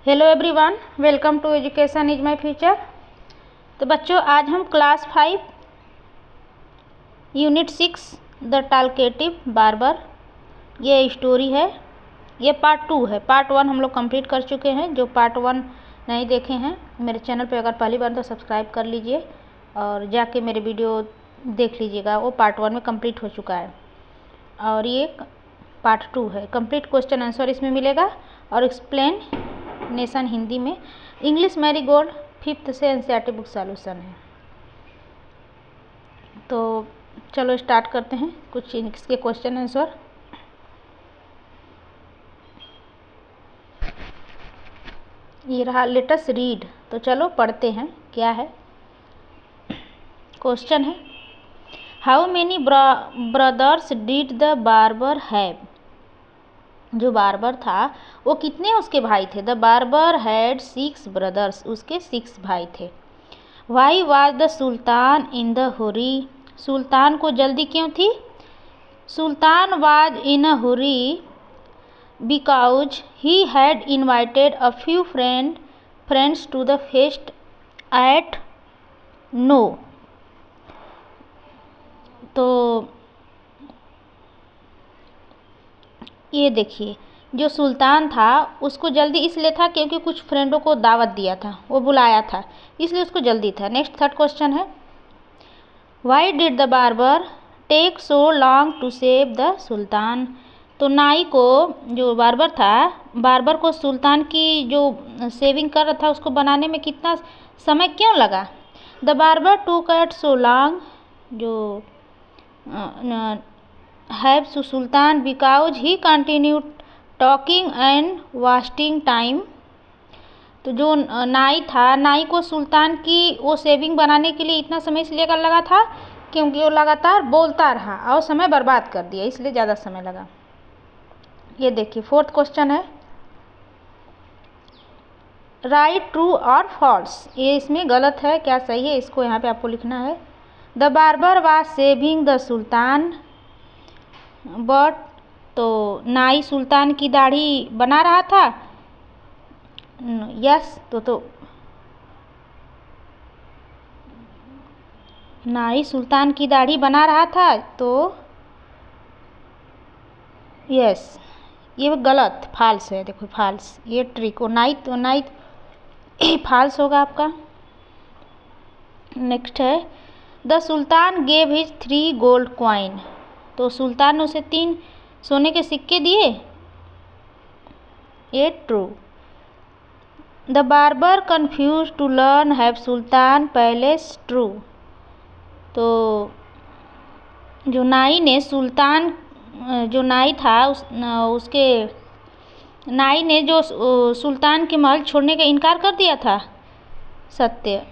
Hello everyone, welcome to education is my future. तो बच्चों, आज हम class 5 unit 6 the talkative barber ये स्टोरी है। ये पार्ट 2 है। पार्ट 1 हम लोग कंप्लीट कर चुके हैं। जो पार्ट 1 नहीं देखे हैं मेरे चैनल पे अगर पहली बार तो सब्सक्राइब कर लीजिए और जाके मेरे वीडियो देख लीजिएगा। वो पार्ट 1 में कंप्लीट हो चुका है और ये पार्ट 2 है। कंप्लीट क्वेश्चन आंसर इसमें मिलेगा और एक्सप्लेन नेशन हिंदी में। इंग्लिश मैरीगोल्ड 5th से एनसीईआरटी बुक सॉल्यूशन है। तो चलो स्टार्ट करते हैं कुछ इसके क्वेश्चन आंसर। ये रहा, लेट अस रीड। तो चलो पढ़ते हैं क्या है। क्वेश्चन है, how many brothers did the barber have. जो बार्बर था वो कितने उसके भाई थे। द बार्बर हैड 6 ब्रदर्स, उसके 6 भाई थे। Why was the sultan in the hurry. सुल्तान को जल्दी क्यों थी। Sultan was in a hurry because he had invited a few friends to the feast at noon. तो ये देखिए, जो सुल्तान था उसको जल्दी इसलिए था क्योंकि कुछ फ्रेंडों को दावत दिया था, वो बुलाया था, इसलिए उसको जल्दी था। नेक्स्ट थर्ड क्वेश्चन है, why did the barber take so long to shave the sultan. तो नाई को, जो बार्बर था, बार्बर को सुल्तान की जो सेविंग कर रहा था उसको बनाने में कितना समय क्यों लगा। The barber took at so long, जो have to sultan because he continued talking and wasting time. तो जो नाई था, नाई को सुल्तान की वो सेविंग बनाने के लिए इतना समय इसलिए लगा था क्योंकि वो लगातार बोलता रहा और समय बर्बाद कर दिया, इसलिए ज़्यादा समय लगा। ये देखिए फोर्थ क्वेश्चन है, राइट ट्रू और फॉल्स। ये इसमें गलत है, क्या सही है, इसको यहाँ पे आपको लिखना है। The barber was shaving the sultan but, तो नाई सुल्तान की दाढ़ी बना रहा था। यस, तो नाई सुल्तान की दाढ़ी बना रहा था, तो यस ये गलत, फाल्स है। देखो फाल्स, ये ट्रिक को नाई, तो नाई फाल्स होगा आपका। नेक्स्ट है, the sultan gave his 3 gold coin. तो सुल्तान ने उसे 3 सोने के सिक्के दिए, ये true. The barber confuse to learn have sultan palace, true. तो जो नाई ने सुल्तान, जो नाई था उसके नाई ने जो सुल्तान के महल छोड़ने का इनकार कर दिया था, सत्य,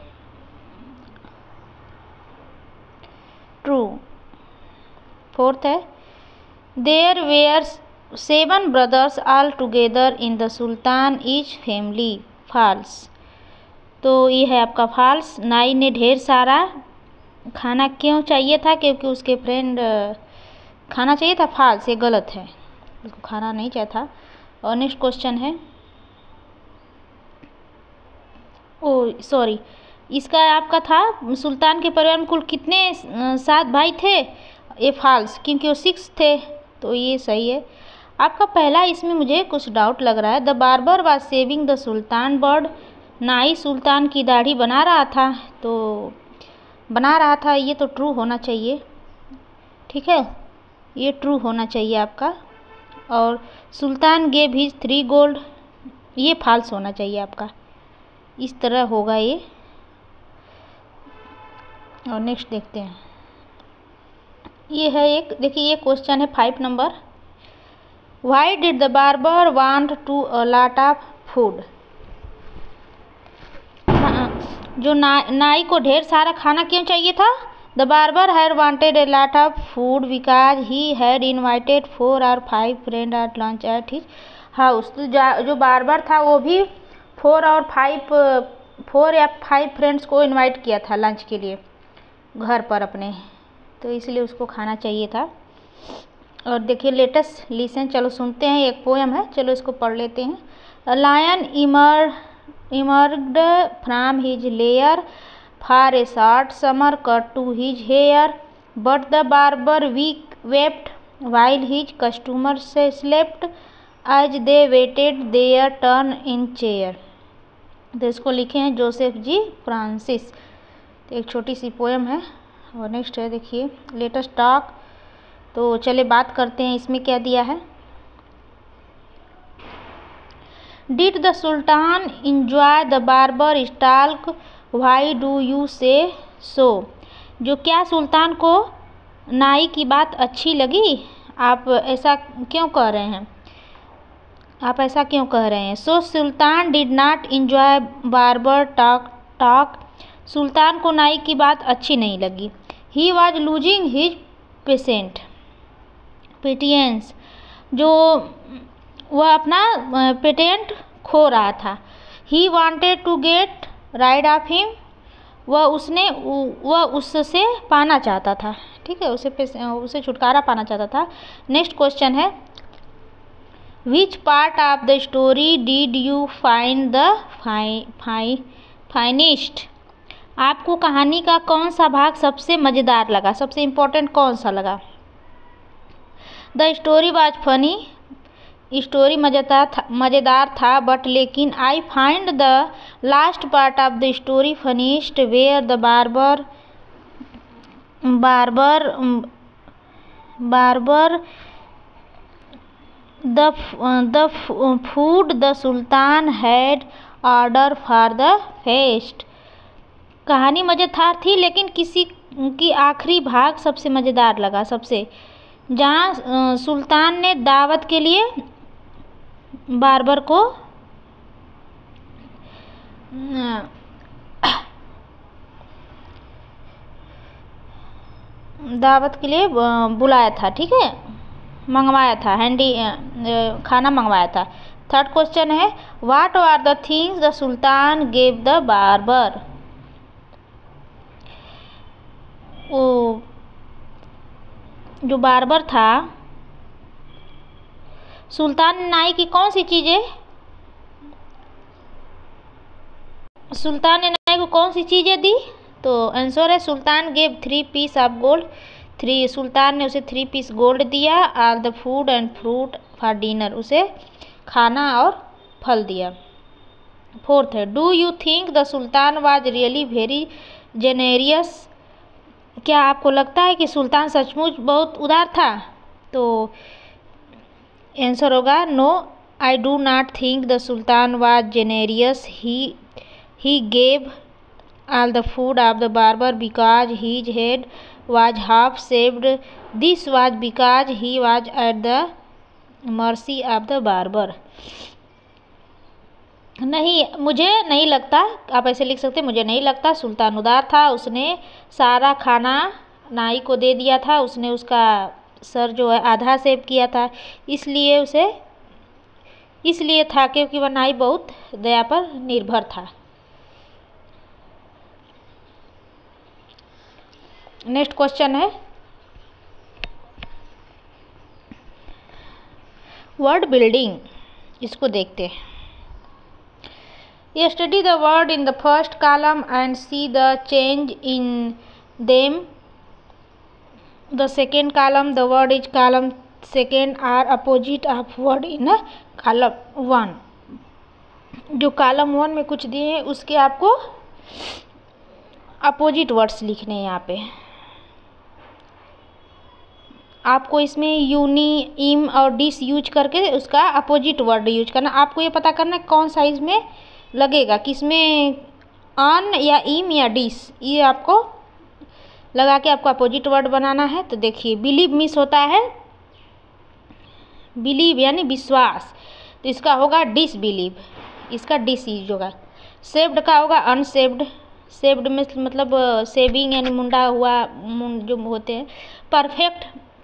ट्रू। फोर्थ है, there were 7 brothers all together in the sultan is family, false. तो ये है आपका फॉल्स। नाई ने ढेर सारा खाना क्यों चाहिए था, क्योंकि उसके फ्रेंड खाना चाहिए था, फॉल्स, ये गलत है, उसको खाना नहीं चाहिए था। और नेक्स्ट क्वेश्चन है, ओ सॉरी, इसका आपका था सुल्तान के परिवार में कुल कितने 7 भाई थे, ये फॉल्स क्योंकि वो 6 थे, तो ये सही है आपका पहला। इसमें मुझे कुछ डाउट लग रहा है। The barber was shaving the sultan beard, नाई सुल्तान की दाढ़ी बना रहा था, तो बना रहा था, ये तो ट्रू होना चाहिए, ठीक है, ये ट्रू होना चाहिए आपका। और सुल्तान गेव हिज 3 गोल्ड, ये फॉल्स होना चाहिए आपका, इस तरह होगा ये। और नेक्स्ट देखते हैं, ये है एक, देखिए ये क्वेश्चन है 5 number, why did the barber want to a lot of food. जो नाई को ढेर सारा खाना क्यों चाहिए था। The barber had wanted a lot of food because he had invited 4 or 5 friend at lunch at his house. तो जो बार्बर था वो भी 4 या 5 फ्रेंड्स को इनवाइट किया था लंच के लिए घर पर अपने, तो इसलिए उसको खाना चाहिए था। और देखिए लेटेस्ट लिसन, चलो सुनते हैं, एक पोएम है, चलो इसको पढ़ लेते हैं। A lion emerged from his lair for a short summer cut to his hair, but the barber wept while his customers slept as they waited their turn in chair। तो इसको लिखे हैं जोसेफ जी फ्रांसिस। तो एक छोटी सी poem है। और next है देखिए लेटेस्ट टॉक। तो चले बात करते हैं इसमें क्या दिया है। Did the sultan enjoy the barber stalk, why do you say so. जो क्या सुल्तान को नाई की बात अच्छी लगी, आप ऐसा क्यों कह रहे हैं, आप ऐसा क्यों कह रहे हैं। So sultan did not enjoy barber talk, सुल्तान को नाई की बात अच्छी नहीं लगी। He was losing his patience, जो वह अपना पेटेंट खो रहा था। He wanted to get rid of him, वह उससे पाना चाहता था, ठीक है, उसे छुटकारा पाना चाहता था। नेक्स्ट क्वेश्चन है which part of the story did you find the finest. आपको कहानी का कौन सा भाग सबसे मज़ेदार लगा, सबसे इम्पोर्टेंट कौन सा लगा। The story was funny, story मज़ेदार था, बट लेकिन I find the last part of the story funniest, where the barber the food the sultan had order for the feast. कहानी मज़ेदार थी, लेकिन किसी की आखिरी भाग सबसे मज़ेदार लगा, सबसे जहाँ सुल्तान ने दावत के लिए बार्बर को बुलाया था, ठीक है, मंगवाया था, खाना मंगवाया था। थर्ड क्वेश्चन है what are the things the sultan gave the barber. वो जो बार्बर था, सुल्तान ने नाई की कौन सी चीज़ें, सुल्तान ने नाई को कौन सी चीज़ें दी। तो आंसर है sultan gave 3 piece of gold, सुल्तान ने उसे 3 पीस गोल्ड दिया। All the food and fruit for dinner, उसे खाना और फल दिया। फोर्थ है do you think the sultan was really very generous. क्या आपको लगता है कि सुल्तान सचमुच बहुत उदार था। तो आंसर होगा no I do not think the sultan was generous, he gave all the food of the barber because his head was half shaved. This was because he was at the mercy of the barber. नहीं, मुझे नहीं लगता, आप ऐसे लिख सकते, मुझे नहीं लगता सुल्तान उदार था, उसने सारा खाना नाई को दे दिया था, उसने उसका सर जो है आधा सेव किया था, इसलिए था क्योंकि वह नाई बहुत दया पर निर्भर था। नेक्स्ट क्वेश्चन है वर्ड बिल्डिंग, इसको देखते हैं। Study the word in the first column and see the change in them. The second column, the word is column second are opposite of word in column 1। जो column 1 में कुछ दिए हैं उसके आपको अपोजिट वर्ड्स लिखने हैं। यहाँ पे आपको इसमें यूनी, इम और डिस यूज करके उसका अपोजिट वर्ड यूज करना। आपको ये पता करना है कौन सा इसमें लगेगा, किसमें ऑन या इम या डिस, ये आपको लगा के आपको अपोजिट वर्ड बनाना है। तो देखिए बिलीव मिस होता है, बिलीव यानी विश्वास, तो इसका होगा डिसबिलीव, इसका डिस यूज होगा। सेव्ड का होगा अनसेव्ड, सेव्ड में मतलब सेविंग यानी मुंडा हुआ, जो होते हैं। परफेक्ट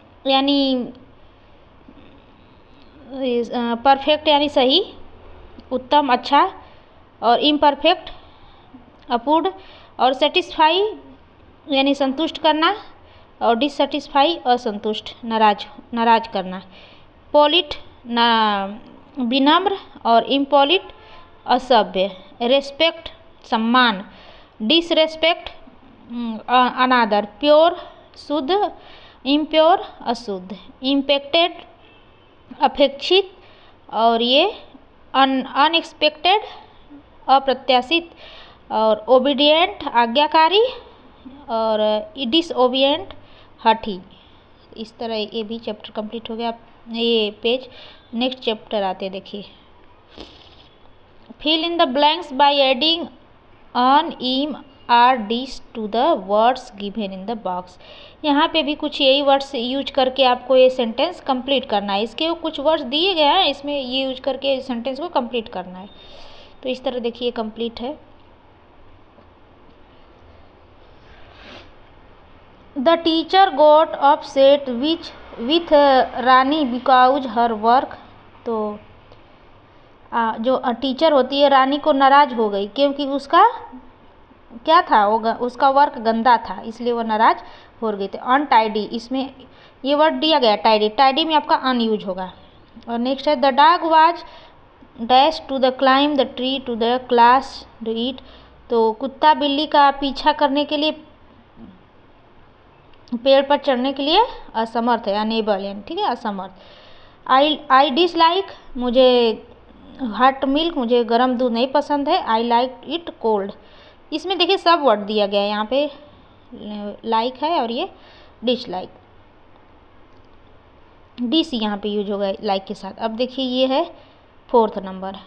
यानी सही, उत्तम, अच्छा, और इम्परफेक्ट अपूर्ण, और सेटिस्फाई यानी संतुष्ट करना, और डिससेटिस्फाई असंतुष्ट, नाराज करना। पॉलिट विनम्र और इम्पॉलिट असभ्य। रेस्पेक्ट सम्मान, डिसरेस्पेक्ट अनादर। प्योर शुद्ध, इम्प्योर अशुद्ध। इम्पेक्टेड अपेक्षित और ये अनएक्सपेक्टेड अप्रत्याशित। और ओबीडियंट आज्ञाकारी और डिसओबियंट हठी। इस तरह ये भी चैप्टर कंप्लीट हो गया। ये पेज नेक्स्ट चैप्टर आते देखिए। Fill in the blanks by adding on im ir dis to the words given in the box. यहाँ पे भी कुछ यही वर्ड्स यूज करके आपको ये सेंटेंस कंप्लीट करना है। इसके कुछ वर्ड्स दिए गए हैं, इसमें ये यूज करके सेंटेंस को कंप्लीट करना है। तो इस तरह देखिए कंप्लीट है। The teacher got upset with Rani because her work. तो जो टीचर होती है रानी को नाराज हो गई क्योंकि उसका क्या था, वो उसका वर्क गंदा था, इसलिए वो नाराज हो गई थी। अनटाइडी, इसमें ये वर्ड दिया गया टाइडी, टाइडी में आपका अन यूज होगा। और नेक्स्ट है the dog was dash to the climb the tree to the class to eat. तो कुत्ता बिल्ली का पीछा करने के लिए, पेड़ पर चढ़ने के लिए असमर्थ है, अनेबल है, ठीक है, असमर्थ। आई डिसलाइक, मुझे हॉट मिल्क, मुझे गर्म दूध नहीं पसंद है। I like it cold. इसमें देखिए सब वर्ड दिया गया है, यहाँ पे लाइक है और ये डिसलाइक, डिस यहाँ पे यूज होगा लाइक के साथ। अब देखिए ये है 4th number.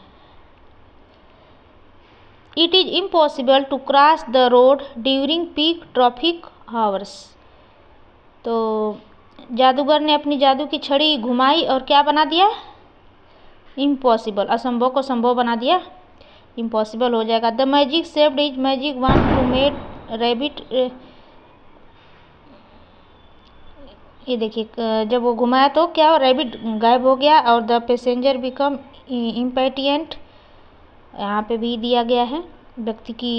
It is impossible to cross the road during peak traffic hours. तो जादूगर ने अपनी जादू की छड़ी घुमाई और क्या बना दिया, इम्पॉसिबल, असंभव को संभव बना दिया, इम्पॉसिबल हो जाएगा। The magic saved is magic want to made rabbit. ये देखिए जब वो घुमाया तो क्या, रैबिट गायब हो गया। और द पैसेंजर बिकम इम्पेटिएंट, यहाँ पे भी दिया गया है व्यक्ति की।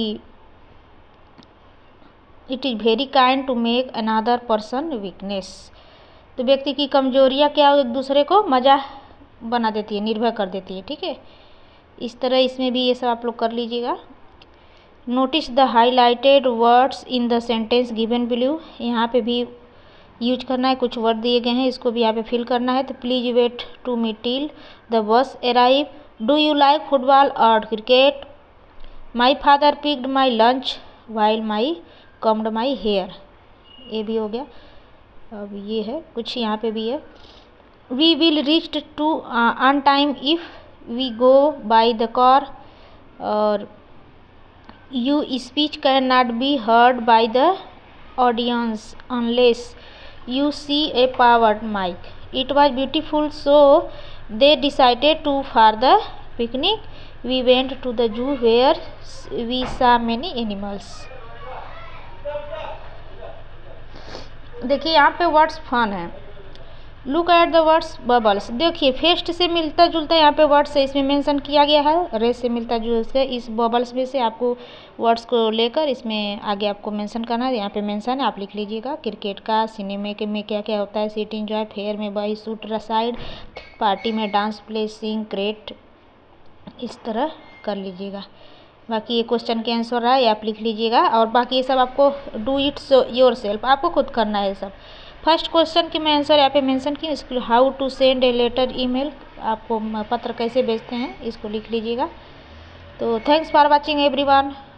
It is very kind to make another person weakness. तो व्यक्ति की कमजोरियाँ क्या एक दूसरे को मजा बना देती है, निर्भर कर देती है, ठीक है। इस तरह इसमें भी ये सब आप लोग कर लीजिएगा। Notice the highlighted words in the sentence given below. यहाँ पे भी यूज करना है, कुछ वर्ड दिए गए हैं, इसको भी यहाँ पे फिल करना है। तो please wait to me till the bus arrive. Do you like football और cricket. My father picked my lunch while my combed my hair. ये भी हो गया। अब ये है कुछ यहाँ पे भी है। We will reach to on time if we go by the car. और you speech can not be heard by the audience unless you see a powered mic. It was beautiful, so they decided to for the picnic. We went to the zoo where we saw many animals. देखिए यहाँ पे words fun है। Look at the words bubbles. देखिए fest से मिलता जुलता यहाँ पे वर्ड्स है, इसमें मेंशन किया गया है। रेस से मिलता जुलता इस बबल्स में से आपको वर्ड्स को लेकर इसमें आगे आपको मेंशन करना है। यहाँ पे मेंशन है, आप लिख लीजिएगा। क्रिकेट का, सिनेमा के में क्या क्या होता है, सीट इंजॉय, फेयर में बाई शूट रसाइड, पार्टी में डांस प्ले सिंग क्रेट, इस तरह कर लीजिएगा। बाकी ये क्वेश्चन के आंसर है, आप लिख लीजिएगा। और बाकी ये सब आपको डू इट योर सेल्फ, आपको खुद करना है सब। फर्स्ट क्वेश्चन की मैं आंसर यहाँ पे मेंशन की, इसको how to send a letter email, आपको पत्र कैसे भेजते हैं इसको लिख लीजिएगा। तो थैंक्स फॉर वाचिंग एवरीवन।